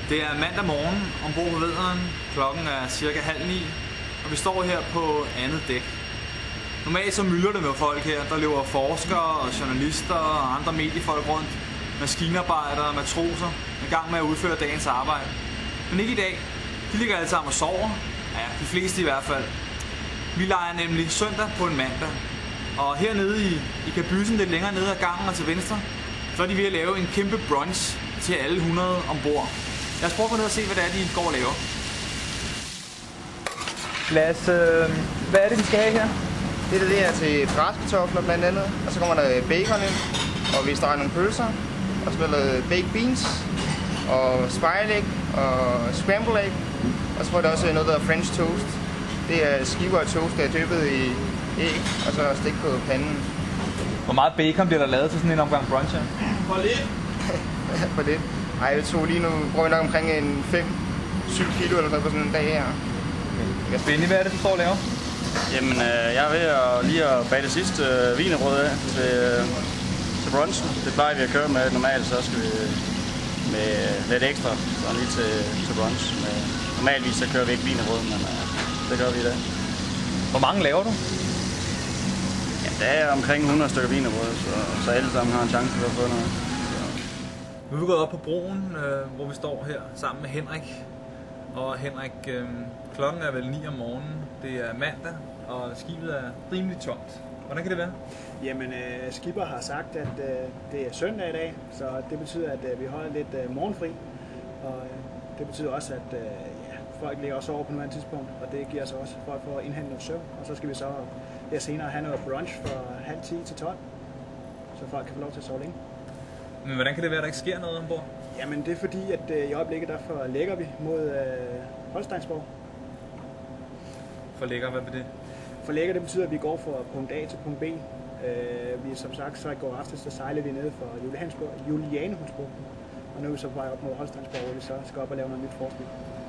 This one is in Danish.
Det er mandag morgen ombord på Vædderen. Klokken er cirka 8:30, og vi står her på andet dæk. Normalt så mylder det med folk her. Der løber forskere og journalister og andre mediefolk rundt. Maskinarbejdere og matroser i gang med at udføre dagens arbejde. Men ikke i dag. De ligger alle sammen og sover. Ja, de fleste i hvert fald. Vi leger nemlig søndag på en mandag. Og hernede i kabysen lidt længere nede ad gangen og til venstre, så er de ved at lave en kæmpe brunch til alle 100 ombord. Lad os prøve at gå ned og se, hvad det er, de går og laver. Hvad er det, vi skal have her? Det er til græskartofler blandt andet, og så kommer der bacon ind, og vi steger nogle pølser, og så bliver der baked beans, og spiraled egg, og scrambled egg, og så får der også noget, der hedder French toast. Det er skiver af toast, der er dyppet i æg, og så stik på panden. Hvor meget bacon bliver der lavet til sådan en omgang brunch her? For lidt. For lidt. Ej, jeg tror lige nu bruger vi nok omkring en 5-7 kilo eller sådan på sådan en dag her. Okay. Benny, hvad er det, du står og laver? Jamen, jeg er ved at bage det sidste wienerbrød af til brunchen. Det plejer vi at køre med normalt, så skal vi med lidt ekstra sådan lige til brunch. Normalvis så kører vi ikke wienerbrød, men det gør vi i dag. Hvor mange laver du? Ja, der er omkring 100 stykker wienerbrød, så alle sammen har en chance for at få noget. Nu er vi gået op på broen, hvor vi står her sammen med Henrik. Og Henrik, klokken er vel 9 om morgenen. Det er mandag, og skibet er rimelig tomt. Hvordan kan det være? Jamen, skipper har sagt, at det er søndag i dag, så det betyder, at vi holder lidt morgenfri. Og det betyder også, at folk ligger også over på nuværende tidspunkt, og det giver os også folk for at indhente noget søvn. Og så skal vi så her senere have noget brunch fra 9:30 til 12, så folk kan få lov til at sove længe. Men hvordan kan det være, at der ikke sker noget ombord? Jamen, det er fordi, at i øjeblikket derfor lægger vi mod Holsteinsborg. Forlægger, hvad betyder det? Forlægger, det betyder, at vi går fra punkt A til punkt B. Vi som sagt, så i går aftes, så sejler vi ned fra Julianehulsbugten, og nu er vi så på vej op mod Holsteinsborg, hvor vi så skal op og lave noget nyt forskning.